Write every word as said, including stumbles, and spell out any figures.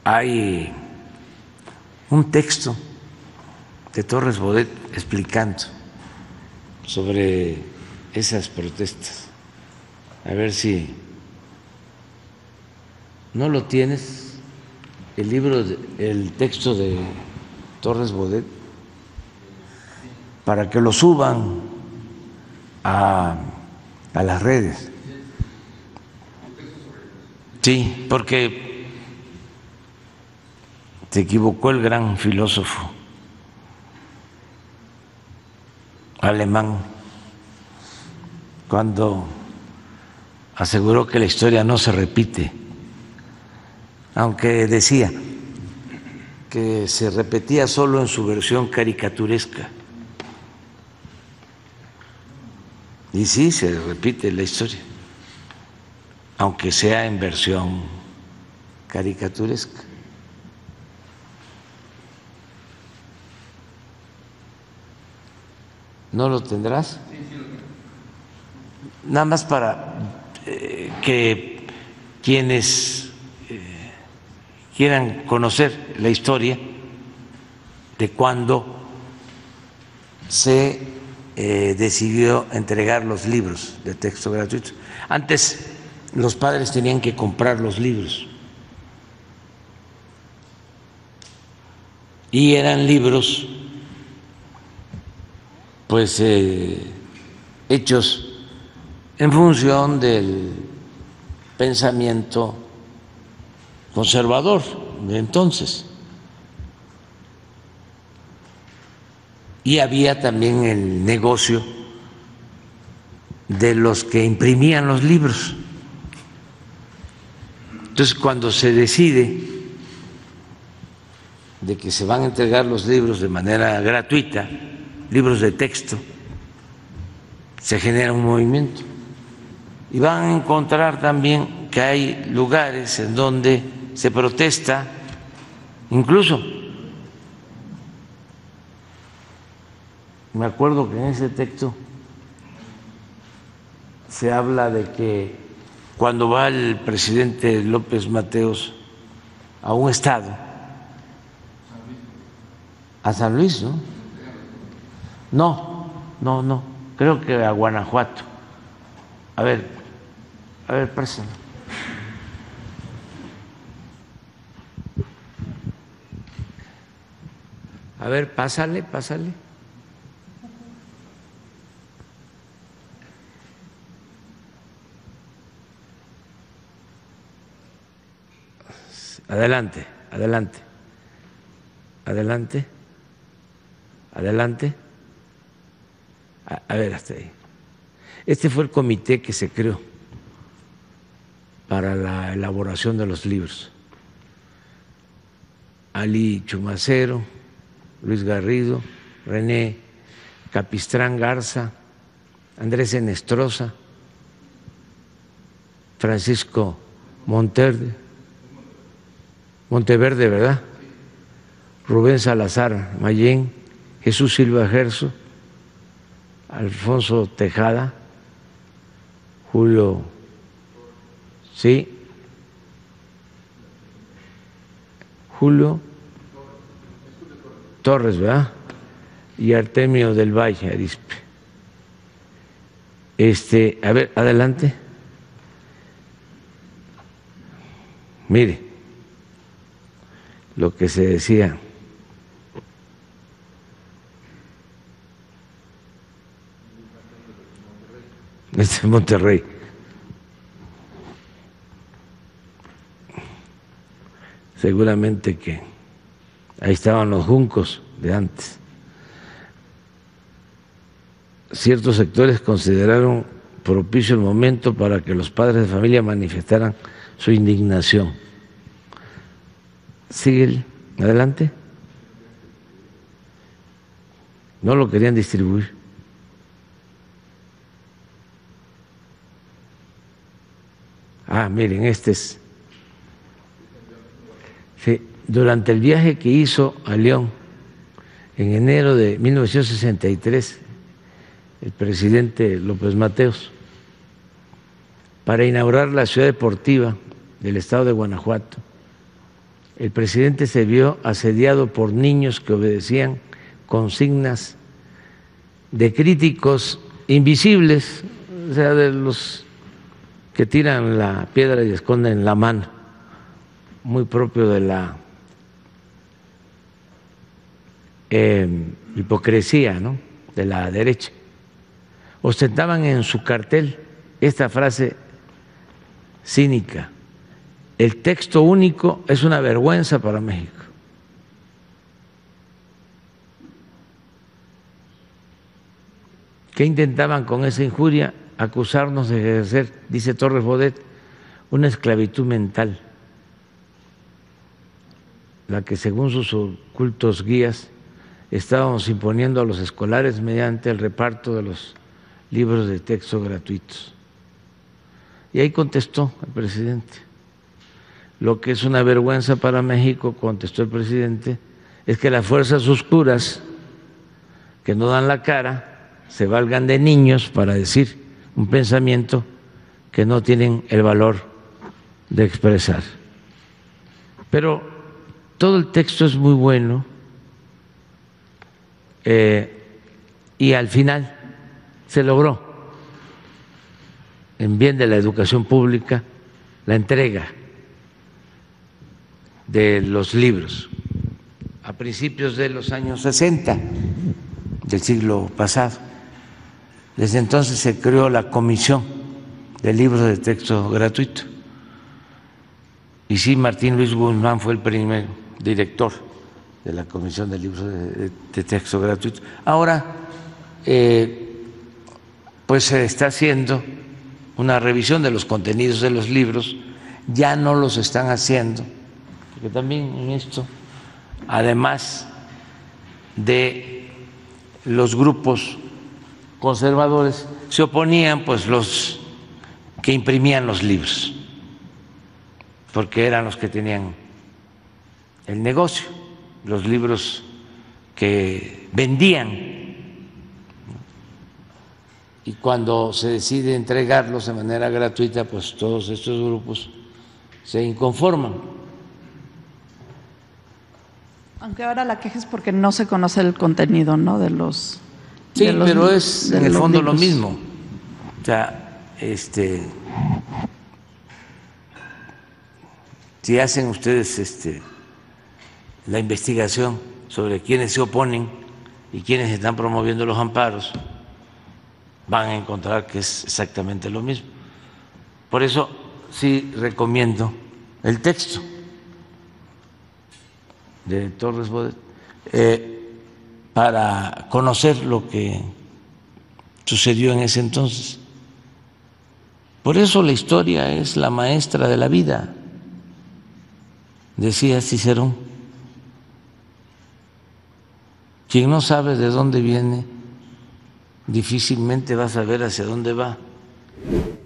hay un texto de Torres Bodet explicando sobre esas protestas. A ver si no lo tienes, el libro, el texto de Torres Bodet, para que lo suban a, a las redes. Sí, porque se equivocó el gran filósofo alemán cuando aseguró que la historia no se repite, aunque decía que se repetía solo en su versión caricaturesca. Y sí, se repite la historia, aunque sea en versión caricaturesca. ¿No lo tendrás? Nada más para eh, que quienes eh, quieran conocer la historia de cuando se eh, decidió entregar los libros de texto gratuito. Antes los padres tenían que comprar los libros y eran libros pues eh, hechos en función del pensamiento conservador de entonces. Y había también el negocio de los que imprimían los libros. Entonces, cuando se decide de que se van a entregar los libros de manera gratuita, libros de texto, se genera un movimiento. Y van a encontrar también que hay lugares en donde se protesta, incluso, me acuerdo que en ese texto se habla de que cuando va el presidente López Mateos a un estado, a San Luis, ¿no? No, no, no, creo que a Guanajuato. A ver, a ver, préstame. A ver, pásale, pásale. Adelante, adelante, adelante, adelante. A, a ver, hasta ahí. Este fue el comité que se creó para la elaboración de los libros. Ali Chumacero, Luis Garrido, René Capistrán Garza, Andrés Enestrosa, Francisco Monterde, Monteverde, ¿verdad? Rubén Salazar Mayén, Jesús Silva Gerso, Alfonso Tejada, Julio, sí, Julio Torres, ¿verdad? Y Artemio del Valle Arispe. Este, a ver, adelante. Mire lo que se decía. Este es Monterrey. Seguramente que ahí estaban los juncos de antes. Ciertos sectores consideraron propicio el momento para que los padres de familia manifestaran su indignación. Sigue adelante. No lo querían distribuir. Ah, miren, este es. Sí, durante el viaje que hizo a León en enero de mil novecientos sesenta y tres, el presidente López Mateos, para inaugurar la ciudad deportiva del estado de Guanajuato, el presidente se vio asediado por niños que obedecían consignas de críticos invisibles, o sea, de los que tiran la piedra y esconden la mano, muy propio de la eh, hipocresía, ¿no?, de la derecha. Ostentaban en su cartel esta frase cínica: el texto único es una vergüenza para México. ¿Qué intentaban con esa injuria? Acusarnos de ejercer, dice Torres Bodet, una esclavitud mental, la que según sus ocultos guías estábamos imponiendo a los escolares mediante el reparto de los libros de texto gratuitos. Y ahí contestó el presidente: lo que es una vergüenza para México, contestó el presidente, es que las fuerzas oscuras que no dan la cara se valgan de niños para decir un pensamiento que no tienen el valor de expresar. Pero todo el texto es muy bueno eh, y al final se logró, en bien de la educación pública, la entrega de los libros a principios de los años sesenta del siglo pasado. Desde entonces se creó la Comisión de Libros de Texto Gratuito. Y sí, Martín Luis Guzmán fue el primer director de la Comisión de Libros de, de Texto Gratuito. Ahora, eh, pues se está haciendo una revisión de los contenidos de los libros, ya no los están haciendo, porque también en esto, además de los grupos conservadores, se oponían pues los que imprimían los libros, porque eran los que tenían el negocio, los libros que vendían. Y cuando se decide entregarlos de manera gratuita, pues todos estos grupos se inconforman. Aunque ahora la queja es porque no se conoce el contenido, ¿no?, de los... Sí, de los, pero es en el fondo libros. lo mismo. O sea, este, si hacen ustedes este, la investigación sobre quiénes se oponen y quiénes están promoviendo los amparos, van a encontrar que es exactamente lo mismo. Por eso sí recomiendo el texto de Torres Bodet, eh, para conocer lo que sucedió en ese entonces. Por eso la historia es la maestra de la vida, decía Cicerón. Quien no sabe de dónde viene, difícilmente va a saber hacia dónde va.